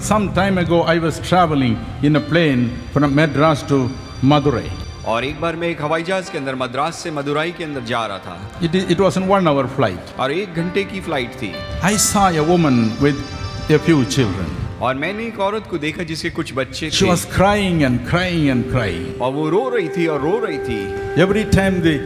some time ago I was traveling in a plane from Madras to Madurai. और एक बार मैं एक हवाई जहाज के अंदर मद्रास से मदुराई के अंदर जा रहा था। It was an 1 hour flight. और 1 घंटे की फ्लाइट थी। I saw a woman with a few children. और मैंने एक औरत को देखा जिसके कुछ बच्चे थे। She was crying and crying and crying. और वो रो रही थी और रो रही थी। Every time the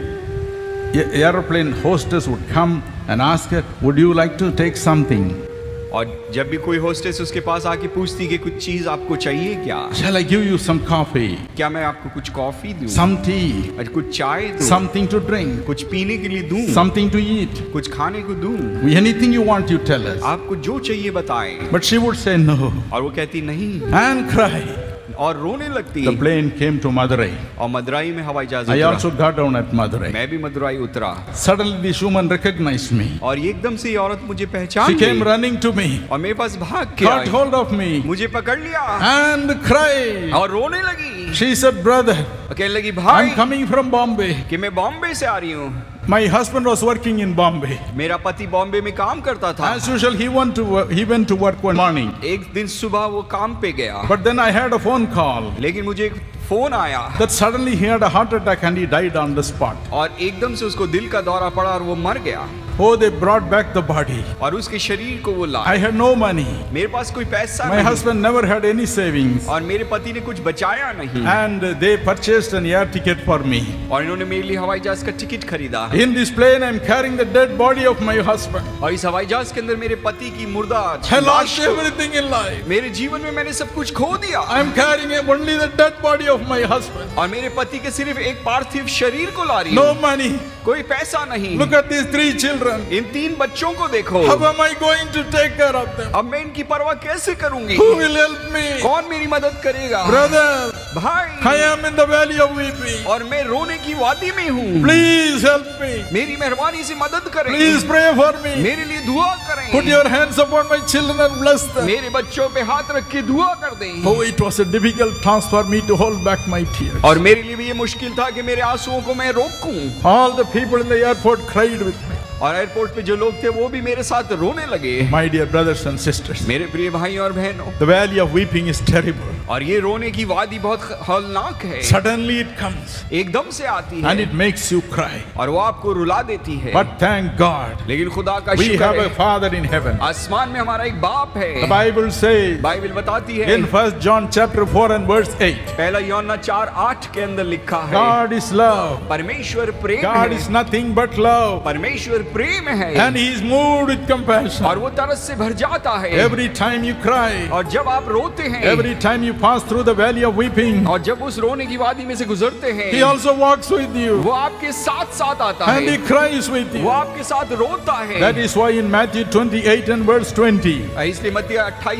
airplane hostess would come and ask her, would you like to take something? और जब भी कोई होस्टेस उसके पास आके पूछती कि कुछ चीज आपको चाहिए क्या? Shall I give you some coffee? क्या मैं आपको कुछ कॉफी दूं? Some tea? और कुछ चाय दूं? Something to drink? कुछ पीने के लिए दूं? Something to eat? कुछ खाने को दूं? Anything you want, you tell us. आपको जो चाहिए बताएं। But she would say no. और वो कहती नहीं। And cry. और रोने लगती। The plane came to Madurai. और मदुराई में हवाई जहाज I उतरा। also got down at Madurai. मैं भी मदुराई उतरा। Suddenly this woman recognized me. और एकदम से ये औरत मुझे पहचान She गई। came running to me. और मेरे पास भाग के Got I. hold of me. मुझे पकड़ लिया। And cried. और रोने लगी। She said, brother, कहने लगी भाई। I'm coming from Bombay. कि मैं बॉम्बे से आ रही हूँ। My husband was working in Bombay. मेरा पति बॉम्बे में काम करता था। As usual, he went to work one morning. एक दिन सुबह वो काम पे गया। But then I had a phone call लेकिन मुझे एक फोन आया। that suddenly he had a heart attack and he died on the spot. और एकदम से उसको दिल का दौरा पड़ा और वो मर गया। Oh, they brought back the body. और उसके शरीर को वो लाए। I had no money. मेरे पास कोई पैसा My नहीं। husband never had any savings. और मेरे पति ने कुछ बचाया नहीं। And they purchased an air ticket for me. और इन्होंने मेरे लिए हवाई जहाज का टिकट खरीदा। In this plane, I'm carrying the dead body of my husband. और इस हवाई जहाज के अंदर मेरे पति की मुर्दा I lost everything in life. मेरे जीवन में मैंने सब कुछ खो दिया। I'm carrying only the dead body of my husband. और मेरे पति के सिर्फ एक पार्थिव शरीर को ला रही No हूँ। money. कोई पैसा नहीं। Look at these 3 children. इन 3 बच्चों को देखो। How am I going to take care of them? अब मैं इनकी परवाह कैसे करूंगी? Who will help me? कौन मेरी मदद करेगा? Brother, भाई, I am in the valley of weeping. और मैं रोने की वादी में हूँ। Please help me. मेरी मेहरबानी से मदद करें। Please pray for me. मेरे लिए दुआ करें। Put your hands upon my children and bless them. मेरे बच्चों पे हाथ रख के दुआ कर दें। Oh, it was a difficult task for me to hold back my tears. और मेरे लिए भी ये मुश्किल था कि मेरे आंसुओं को मैं रोकूं। All the people in the airport cried with me. और एयरपोर्ट पे जो लोग थे वो भी मेरे साथ रोने लगे। My dear brothers and sisters, मेरे प्रिय भाई और बहनों, the valley of weeping is terrible. और ये रोने की वादी बहुत हौलनाक है। Suddenly it comes एकदम से आती है and it makes you cry. और वो आपको रुला देती है। But thank God, लेकिन खुदा का we शुक्र have a है, Father in heaven. आसमान में हमारा एक बाप है। The Bible says बाइबल बताती है in 1 John chapter 4 and verse 8, पहला यूहन्ना 4:8 के अंदर लिखा है, God is love. परमेश्वर प्रेम God है। is nothing but love. परमेश्वर प्रेम है And he is moved with compassion. और वो तरस से भर जाता है। Every time you cry, और जब आप रोते हैं, every time you pass through the valley of weeping, और जब उस रोने की वादी में से गुजरते हैं, he also walks with you वो आपके साथ साथ आता and he है, cries with वो you. आपके साथ रोता है। That is why in Matthew 28 and verse 20, इसलिए मत्ती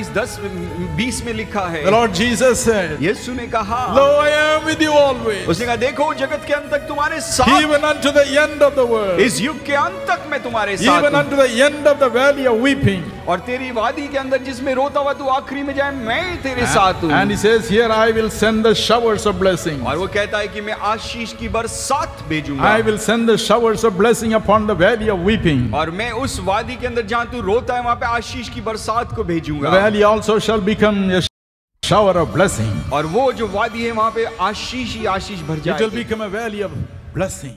28:10-20 में लिखा है, the Lord Jesus said, यीशु ने कहा, Lo, I am with you always, उसने कहा देखो जगत के अंत तक तुम्हारे साथ, even unto the end of the world, इस युग के अंत तक मैं तुम्हारे साथ even हूँ। unto the end of the valley of weeping. और तेरी वादी के अंदर जिसमें रोता हुआ तू आखिरी में जाए, मैं तेरे साथ हूँ। And he says, here I will send the showers of blessing. और वो कहता है कि मैं आशीष की बरसात भेजूंगा। I will send the showers of blessing upon the valley of weeping. और मैं उस वादी के अंदर जहाँ तू रोता है वहाँ पे आशीष की बरसात को The भेजूंगा। valley also shall become a shower of blessing. और वो जो वादी है वहाँ पे आशीष ही आशीष भर It will जाएगी। become a valley of blessing.